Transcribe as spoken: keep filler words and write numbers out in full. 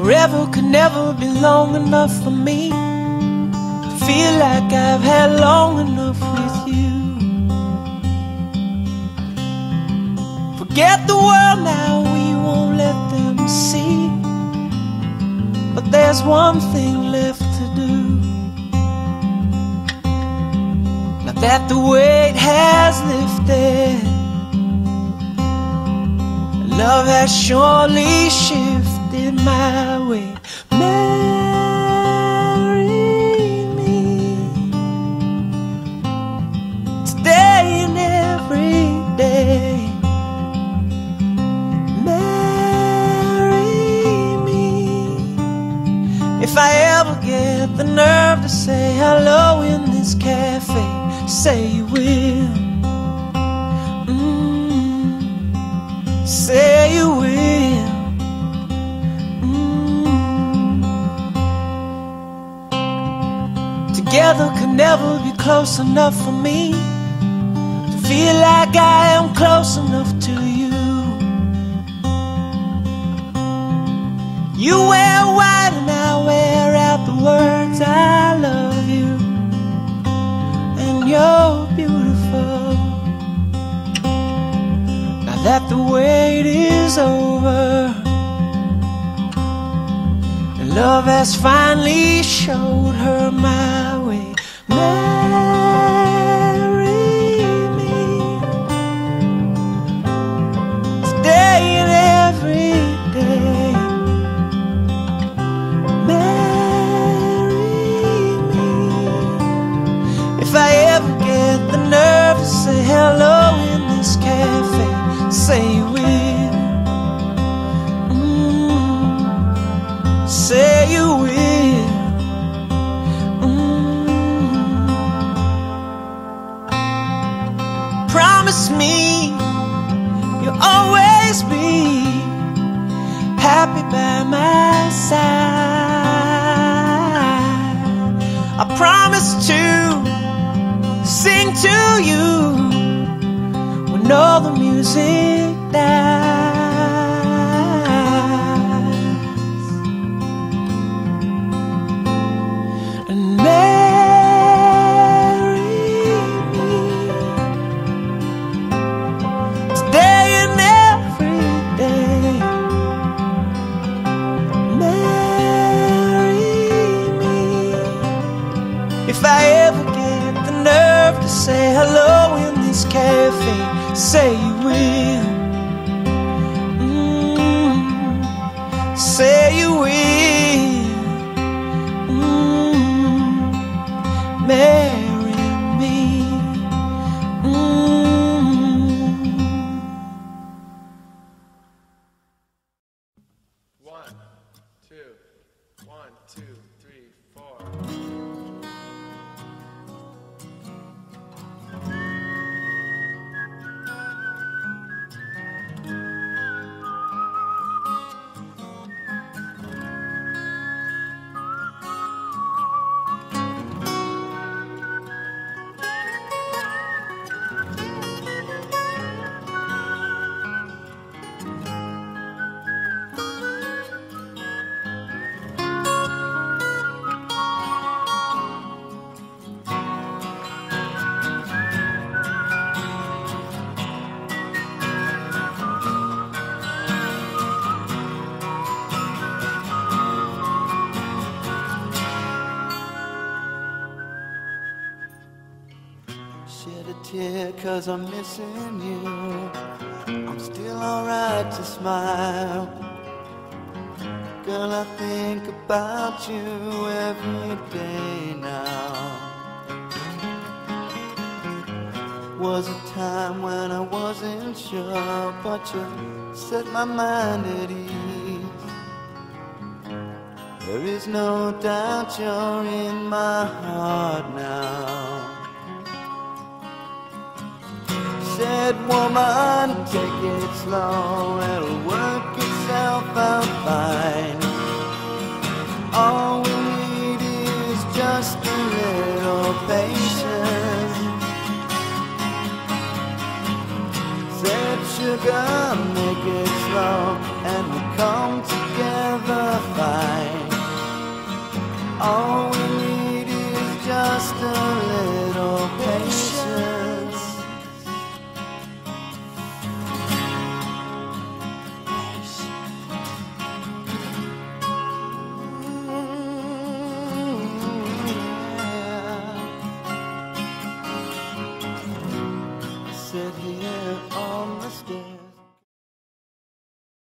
Forever could never be long enough for me to feel like I've had long enough with you. Forget the world now, we won't let them see. But there's one thing left to do. Now that the weight has lifted, love has surely shifted my way. Marry me today and every day. Marry me. If I ever get the nerve to say hello in this cafe, say you will. Mm, say you will. Mm. Together could never be close enough for me to feel like I am close enough to you. You wear white and I wear out the words I love you. And you're beautiful. Now that the wait is over and love has finally showed her my way. Marry me today and every day. If I ever get the nerve to say hello in this cafe, say you will. Mm, say you will. Mm. Promise me you'll always be happy by my side. I promise to sing to you when all the music dies. And marry me today and every day. Marry me. If I ever get the nerve to say hello in this cafe, say you will. Mm, say you will. Mm, marry me. Mm. One, two, one, two, three, four. Shed a tear cause I'm missing you. I'm still alright to smile. Girl, I think about you every day now. Was a time when I wasn't sure, but you set my mind at ease. There is no doubt you're in my heart now. Said woman, take it slow, it'll work itself out fine. Oh,